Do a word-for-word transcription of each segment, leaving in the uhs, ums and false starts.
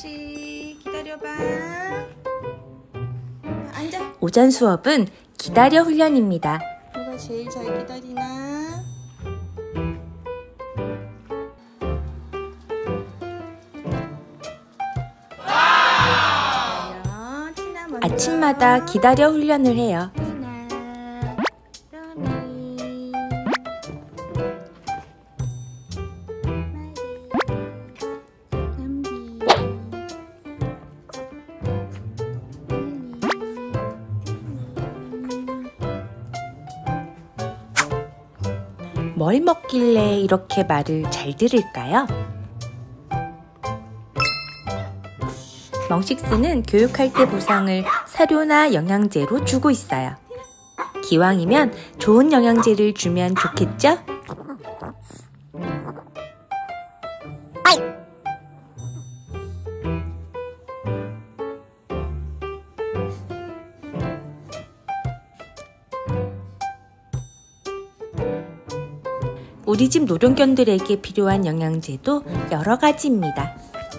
옳지. 기다려봐. 앉아. 오전 수업은 기다려 훈련입니다. 누가 제일 잘 기다리나? 아침마다 기다려 훈련을 해요. 뭘 먹길래 이렇게 말을 잘 들을까요? 멍식스는 교육할 때 보상을 사료나 영양제로 주고 있어요. 기왕이면 좋은 영양제를 주면 좋겠죠? 우리 집 노령견들에게 필요한 영양제도 여러 가지입니다.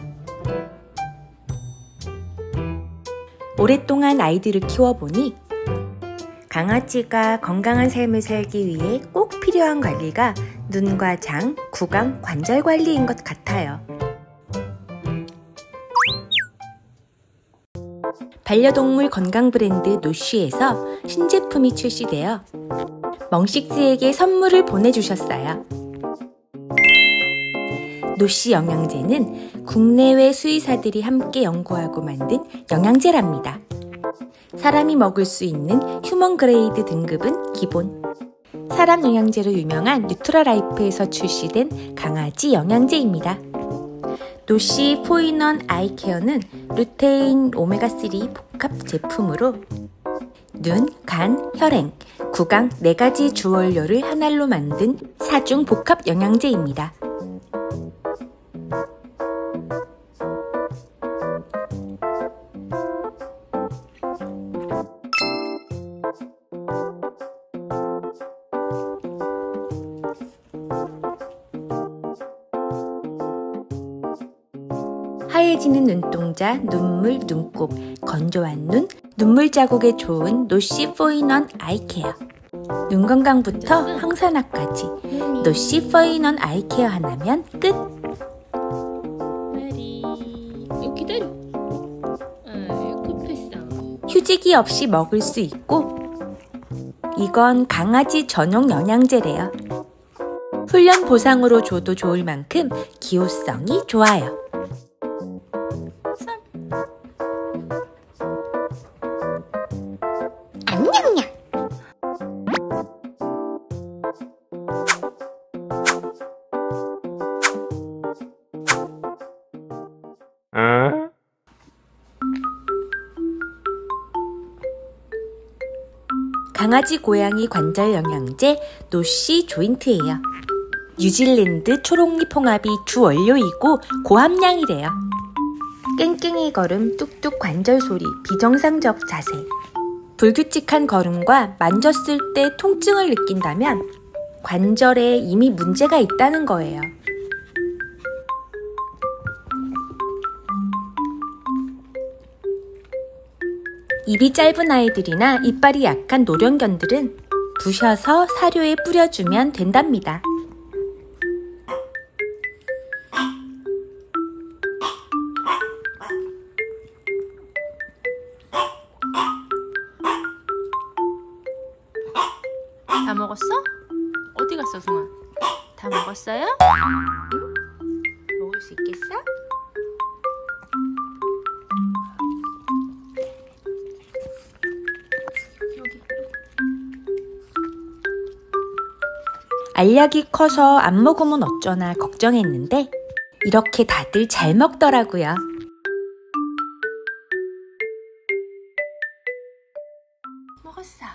오랫동안 아이들을 키워보니 강아지가 건강한 삶을 살기 위해 꼭 필요한 관리가 눈과 장, 구강, 관절 관리인 것 같아요. 반려동물 건강 브랜드 노쉬에서 신제품이 출시되어 멍식스에게 선물을 보내주셨어요. 노쉬 영양제는 국내외 수의사들이 함께 연구하고 만든 영양제랍니다. 사람이 먹을 수 있는 휴먼 그레이드 등급은 기본. 사람 영양제로 유명한 뉴트라라이프에서 출시된 강아지 영양제입니다. 노쉬 포인원 아이케어는 루테인 오메가삼 복합 제품으로 눈, 간, 혈행, 구강 네 가지 주원료를 하나로 만든 사중 복합 영양제입니다. 하얘지는 눈동자, 눈물, 눈곱, 건조한 눈, 눈물 자국에 좋은 노쉬 포인원 아이케어. 눈 건강부터 항산화까지 노쉬 포인원 아이케어 하나면 끝! 메리, 이거 기다려. 아, 급했어. 휴지기 없이 먹을 수 있고 이건 강아지 전용 영양제래요. 훈련 보상으로 줘도 좋을 만큼 기호성이 좋아요. 냠냠냠. 응? 강아지 고양이 관절 영양제 노쉬 조인트예요. 뉴질랜드 초록잎 홍합이 주 원료이고 고함량이래요. 깽깽이 걸음, 뚝뚝 관절 소리, 비정상적 자세. 불규칙한 걸음과 만졌을 때 통증을 느낀다면 관절에 이미 문제가 있다는 거예요. 입이 짧은 아이들이나 이빨이 약한 노령견들은 부셔서 사료에 뿌려주면 된답니다. 다 먹었어? 어디 갔어, 승아? 다 먹었어요? 응? 먹을 수 있겠어? 여기. 알약이 커서 안 먹으면 어쩌나 걱정했는데 이렇게 다들 잘 먹더라고요. 먹었어.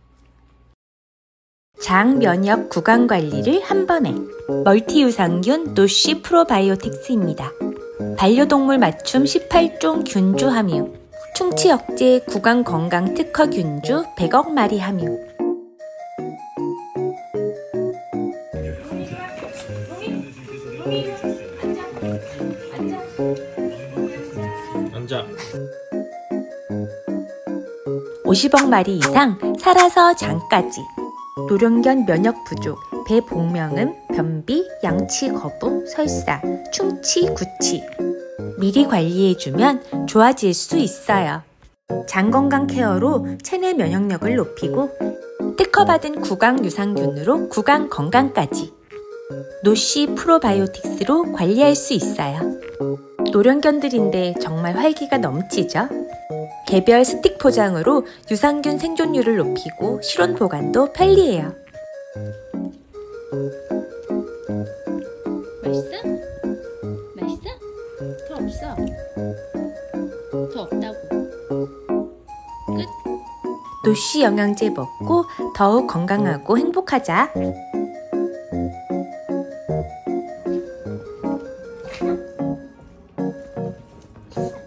장, 면역, 구강 관리를 한 번에 멀티 유산균 노쉬 프로바이오틱스입니다. 반려동물 맞춤 십팔 종 균주 함유, 충치 억제 구강 건강 특허 균주 백억 마리 함유. 오십억 마리 이상 살아서 장까지. 노령견 면역 부족, 배 복명음, 변비, 양치 거부, 설사, 충치, 구취. 미리 관리해주면 좋아질 수 있어요. 장 건강 케어로 체내 면역력을 높이고 특허받은 구강 유산균으로 구강 건강까지. 노시 프로바이오틱스로 관리할 수 있어요. 노령견들인데 정말 활기가 넘치죠? 개별 스틱 포장으로 유산균 생존율을 높이고 실온 보관도 편리해요. 맛있어? 맛있어? 더 없어. 더 없다고. 끝. 노시 영양제 먹고 더욱 건강하고 행복하자. 응?